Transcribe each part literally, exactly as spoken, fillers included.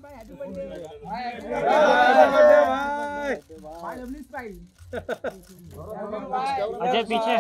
अजय पीछे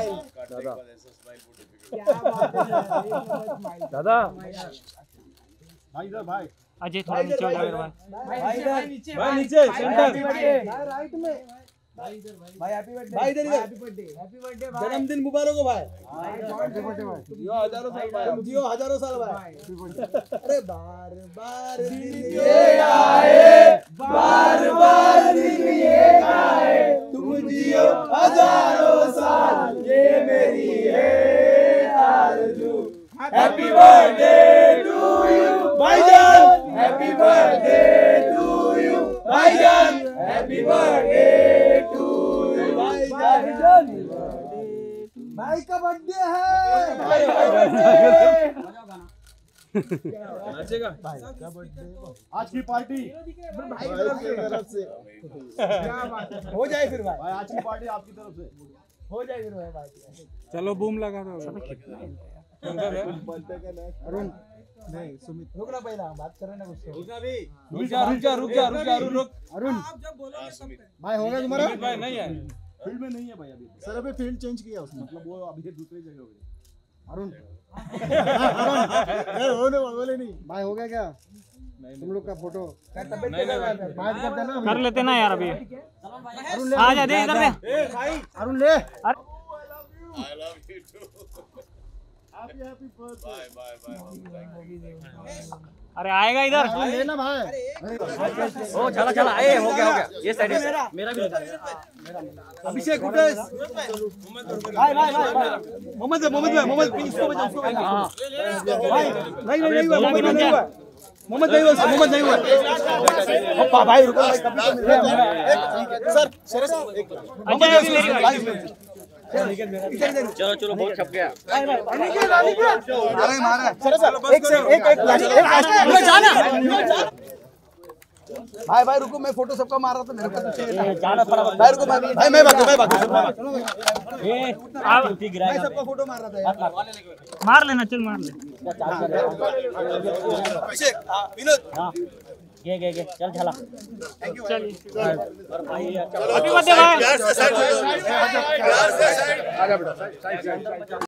दादा भाई इधर भाई अजय थोड़ा नीचे हो जाएगा भाई इधर भाई नीचे सेंटर राइट में भाई इधर भाई हैप्पी बर्थडे भाई इधर हैप्पी बर्थडे हैप्पी बर्थडे भाई जन्मदिन मुबारक हो भाई हैप्पी बर्थडे भाई जियो हजारों साल भाई जियो हजारों साल भाई अरे बार बार दिन ये आए बार बार दिन ये आए तुम जियो हजारों साल ये मेरी है आरज़ू हैप्पी बर्थडे टू यू भाईजान हैप्पी बर्थडे टू यू भाईजान हैप्पी बर्थडे टू यू भाईजान भाई का बर्थडे है नाचेगा भाई का बर्थडे आज की पार्टी भाई की तरफ से क्या बात है हो जाए फिर भाई भाई आज की पार्टी आपकी तरफ से हो जाए फिर भाई बात चलो बूम लगा दो अरुण नहीं सुमित रुक ना पहला बात कर रहे ना कुछ रुकना भी रुक जा रुक जा रुक जा रुक जा रुक अरुण आप जब बोलोगे सब भाई होगा तुम्हारा भाई नहीं है फील्ड में नहीं है भाई अभी सर अभी फील्ड चेंज किया उसने मतलब वो अभी दूसरी जगह हो गई अरुण अरुण ए होने बोले नहीं भाई हो गया क्या तुम लोग का फोटो तबियत कैसा है बात करते ना कर लेते ना यार अभी अरुण ले आ जा दे इधर दे ए भाई अरुण ले अरे I love you too. Happy happy birthday Bye bye bye. अरे आएगा इधर ले ना भाई ओ चला चला ए हो गया हो गया ये साइड मेरा मेरा भी अभिषेक उठेस भाई भाई भाई मोहम्मद मोहम्मद भाई मोहम्मद इसको बजा उसको बजा भाई नहीं नहीं नहीं हुआ मोहम्मद नहीं हुआ मोहम्मद नहीं हुआ मोहम्मद नहीं हुआ ओपा भाई रुको भाई कभी तो मिल रहा सर सर अजय अभी मेरी बारी चलो चलो बहुत छप गया अरे मारा सर सर एक से एक एक जाना भाई भाई रुको मैं फोटो सबका मार रहा था मेरे को तो चाहिए जाना पड़ा भाई रुको भाई भाई मैं भागू मैं भागू ए आप मैं सबका फोटो मार रहा था यार मार लेना चल मार ले अभिषेक विनोद गे गे गे चल चला चल और भाई हैप्पी बर्थडे भाई Glass से side. Glass से side. आजा बेटा